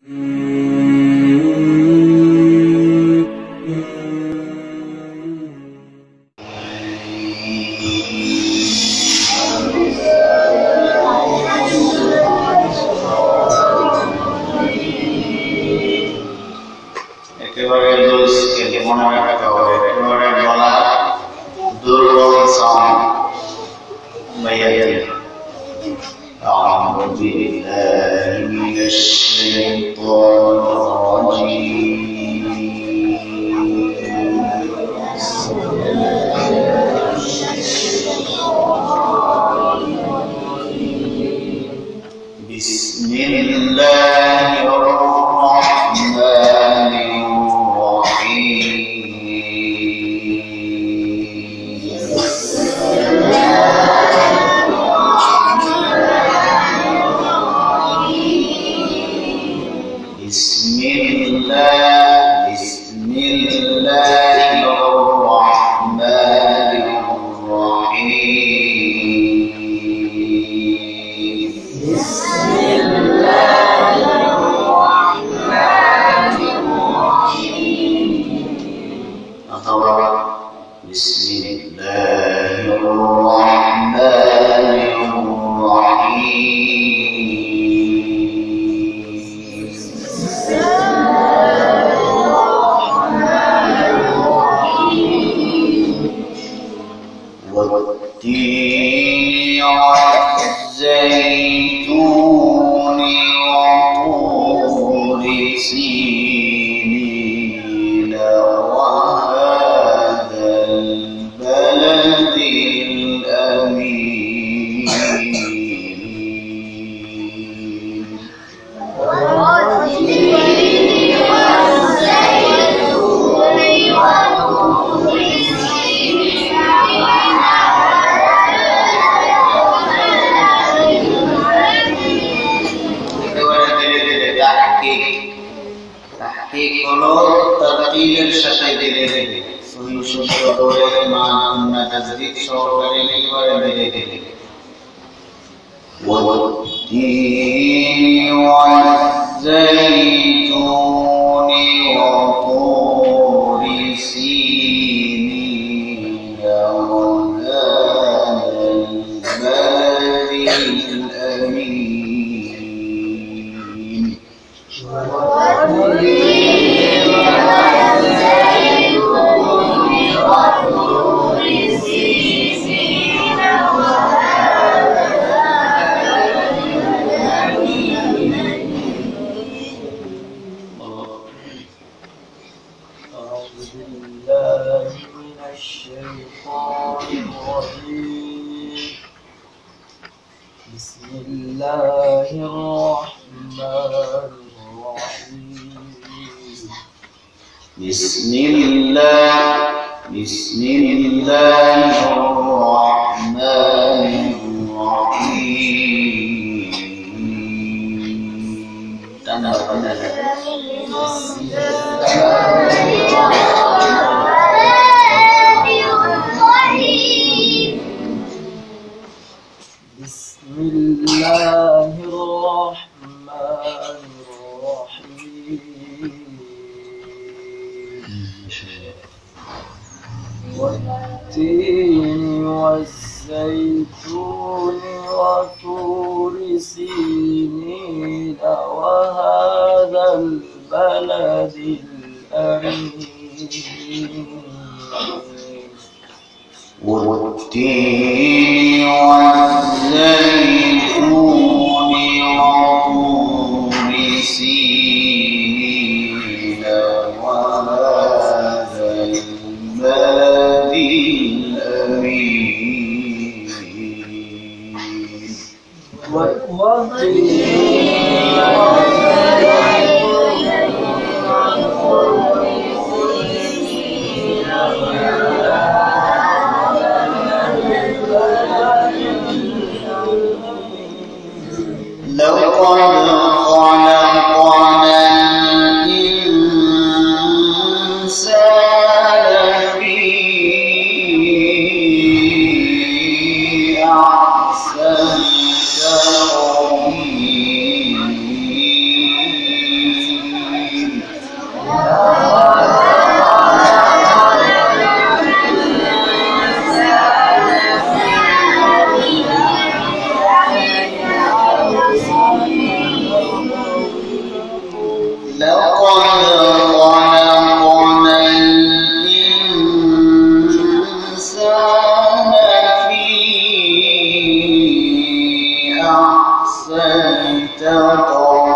একেবারে লুজকে মনে রাখতে হবে, একেবারে গলা দুর্বল সাউন্ড ভাইয়া দিন। أعوذ بالله من الشيطان الرجيم بسم الله الرحمن والتين والزيتون وطور سينين وهذا البلد الأمين تحقيق হলো তারতিলের সাথে ধীরে ধীরে সহি শুদ্ধ করে মান তাজদীদ সহকারে একেবারে ধীরে ধীরে والتين والزيتون وطور سينين وهذا البلد الأمين بسم الله الرحمن الرحيم بسم الله الرحمن الرحيم بسم الله الرحمن الرحيم والتين والزيتون وطور سينين وهذا البلد الأمين والتين والزيتون وطور سينين وهذا البلد الأمين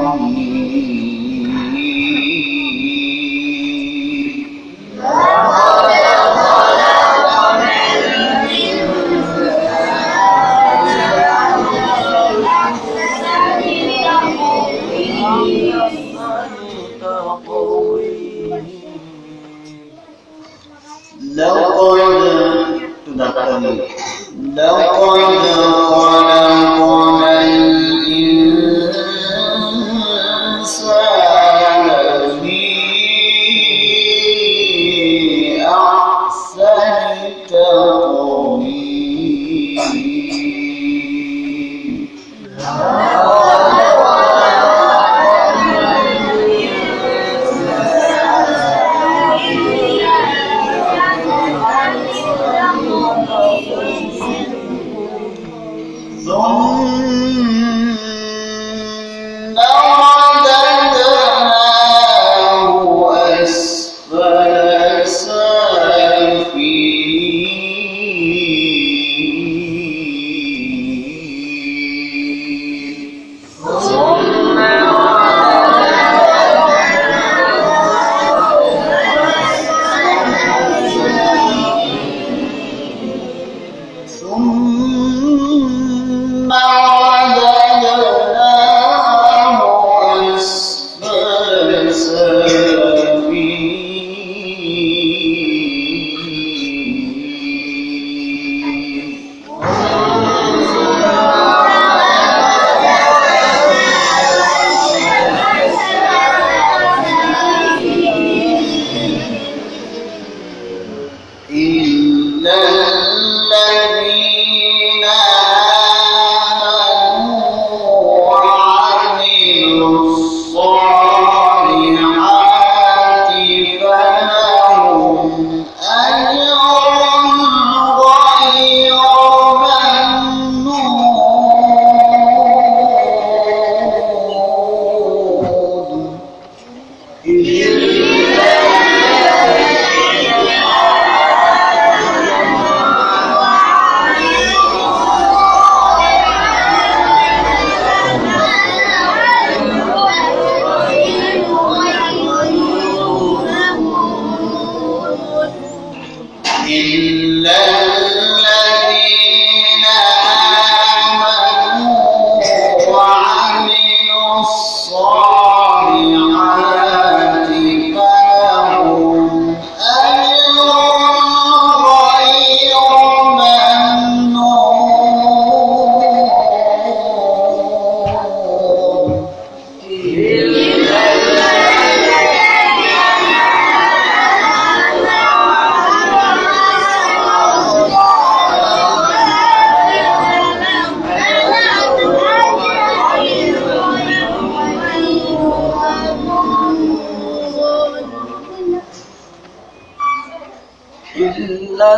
إلا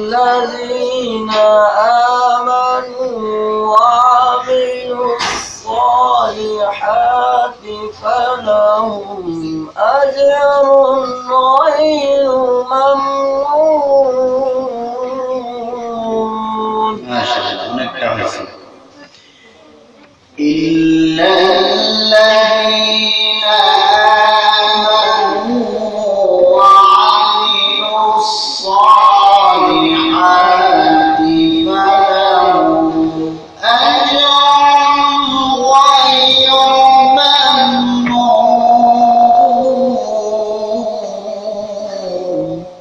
الذين آمنوا وعملوا الصالحات فلهم أجر غير ممنون. ما شاء الله نكرر إلا الذين آمنوا وعملوا الصالحات فلهم أجر غير ممنون.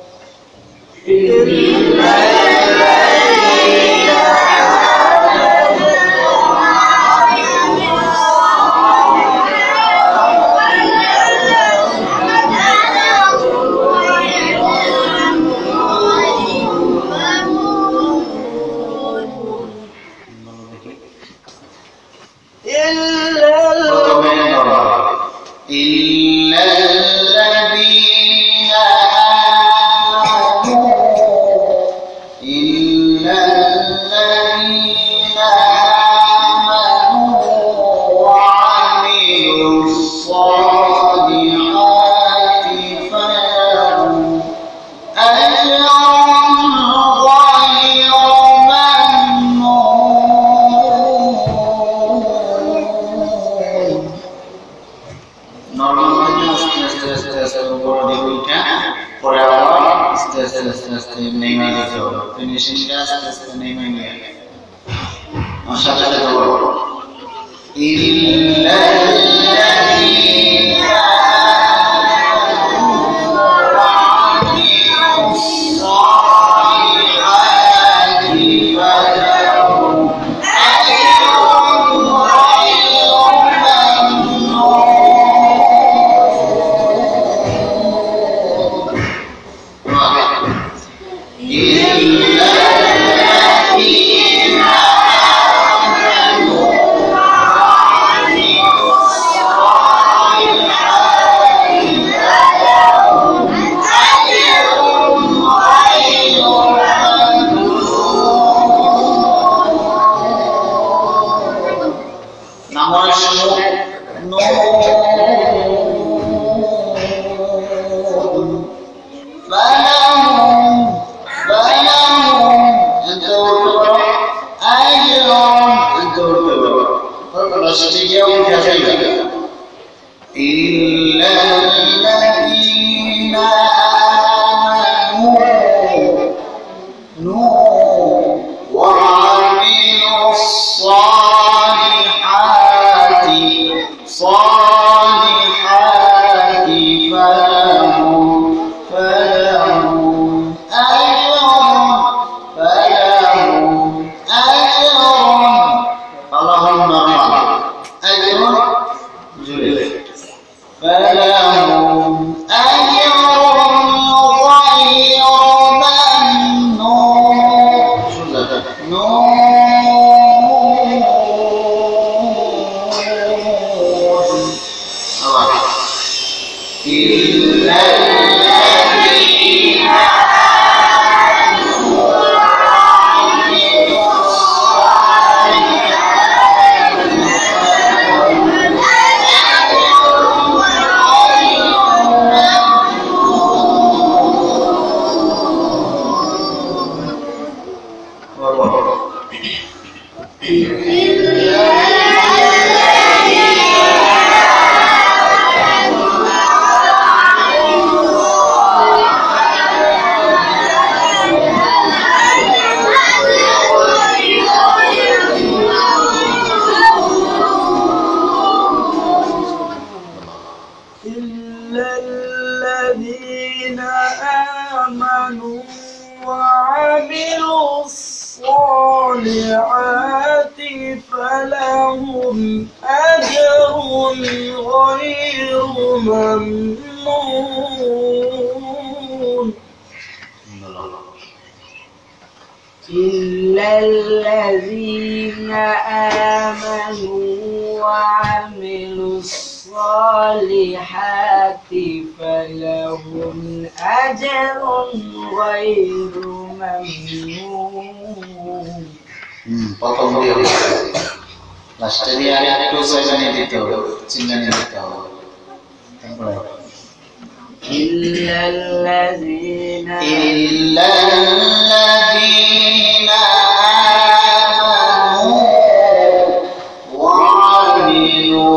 إلا الذين آمنوا وعملوا الصالحات فلهم أجر غير ممنون. আস্তে উপর দিকে উঠা পরে আবার আস্তে নেমে যেতে হবে ফিনিশিংটা আস্তে নেমে নিয়ে সাথে সাথে বলো إلا الذين آمنوا وعملوا الصالحات فلهم أجر غير ممنون প্রথম দিয়ে লাস্টে দিয়ে আরেকটু সেজনে দিতে হবে চিহ্ন দিতে হবে তারপরে إلا الذين آمنوا وعملوا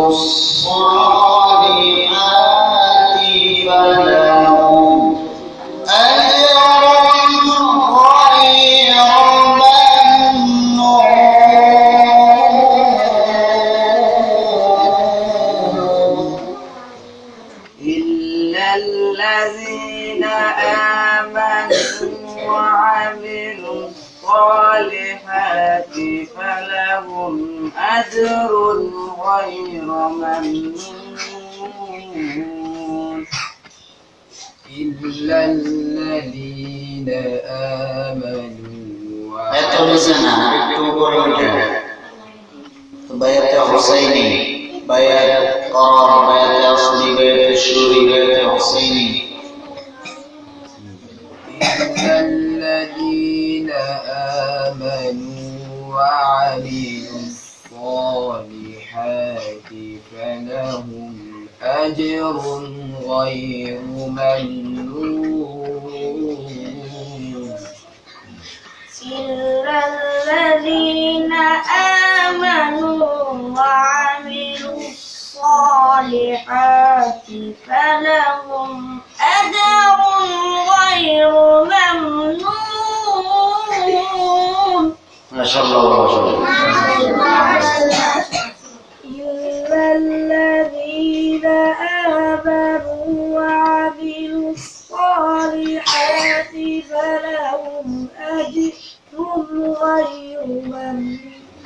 الصالحات فلهم أجر غير ممنون إلا الذين آمنوا وعملوا الصالحات فلهم أجر غير ممنون إلا الذين آمنوا بيت حسيني بيت قرار بيت أصلي بيت الشوري بيت حسيني إلا الذين آمنوا وعملوا الصالحات فلهم أجر غير ممنون إلا الذين آمنوا وعملوا الصالحات الصالحات فلهم أجر غير ممنون. ما شاء الله. إلا الذين آمنوا وعملوا الصالحات فلهم أجر غير ممنون.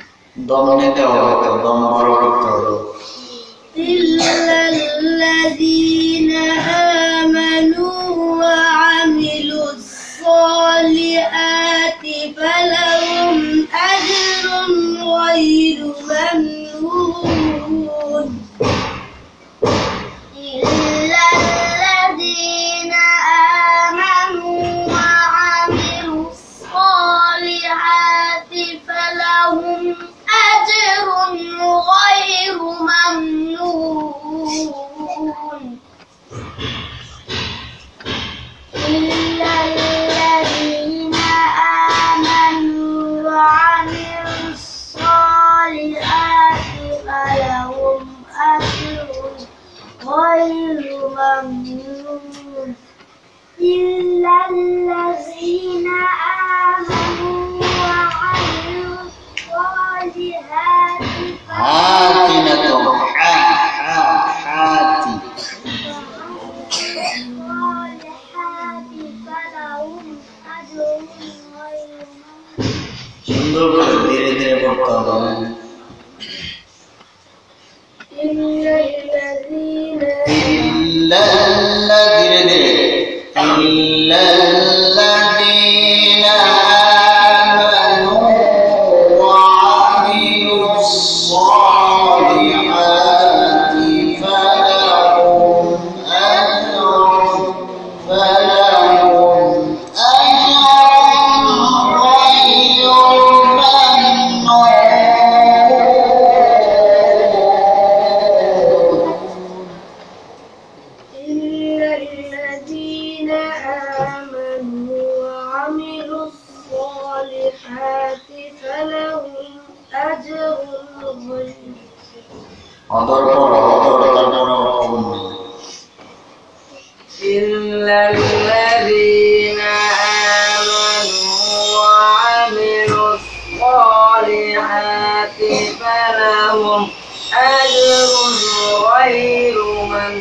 إلا الذين آمنوا وعملوا الصالحات فلهم أجر غير ممنون. إلا الذين آمنوا وعملوا الصالحات فلهم أجر غير ممنون. إلا الذين آمنوا وعملوا الصالحات فلهم أجر غير ممنون. إلا الذين آمنوا وعملوا الصالحات فلهم أجر غير ممنون. إلا الذين آمنوا وعملوا الصالحات فلهم أجر إلا الذين آمنوا وعملوا الصالحات فلهم أجر غير ممنون.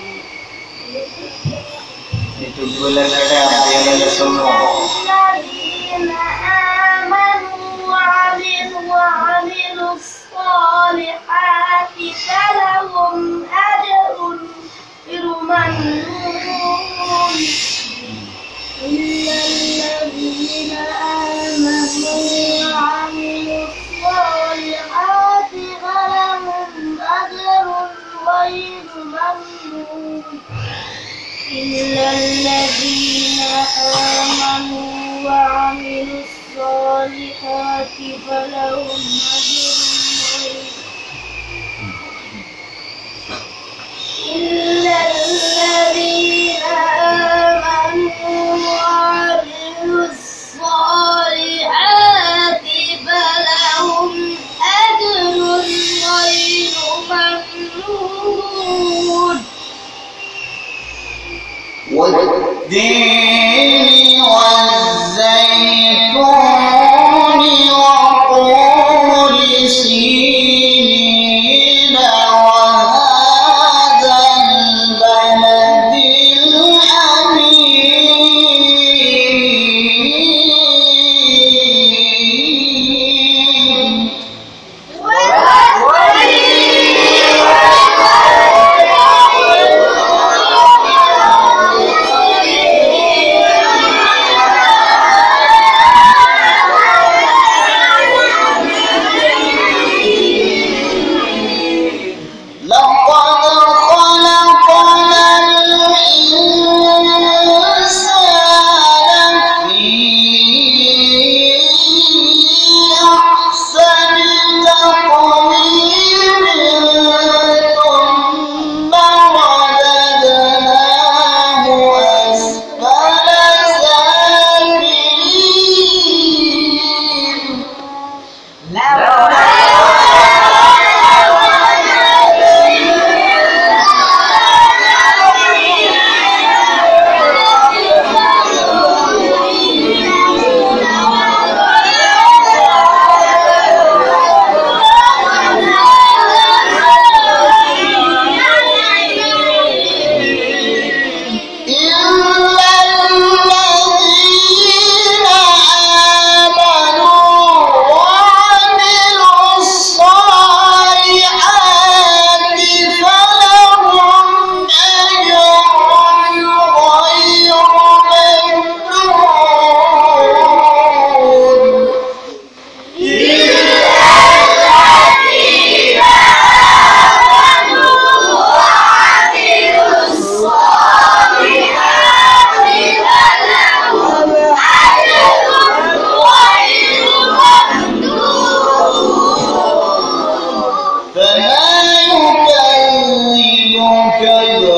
الذين آمنوا وعملوا الصالحات فلهم أجر غير ممنون. إلا الذين آمنوا وعملوا الصالحات فلهم أجر غير ممنون. إلا الذين آمنوا وعملوا الصالحات فلهم أجر غير إلا الذين آمنوا وعملوا الصالحات فلهم أجر غير ممنون. والتين والزيتون وطور سينين وهذا البلد الأمين. كذلك